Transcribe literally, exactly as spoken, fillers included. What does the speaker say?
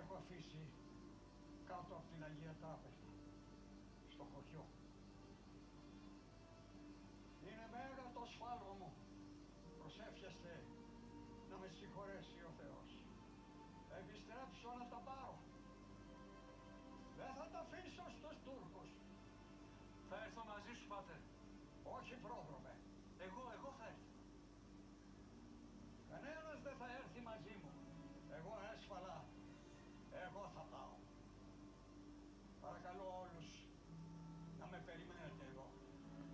έχω αφήσει κάτω από την Αγία Τράπεζα, στο χωριό. Είναι μέγα το σφάλμα μου. Προσεύχεστε να με συγχωρέσει ο Θεός. Θα επιστρέψω να τα πάρω. Δεν θα τα αφήσω στους Τούρκους. Θα έρθω μαζί σου, πάτερ. Όχι, πρόδρομε.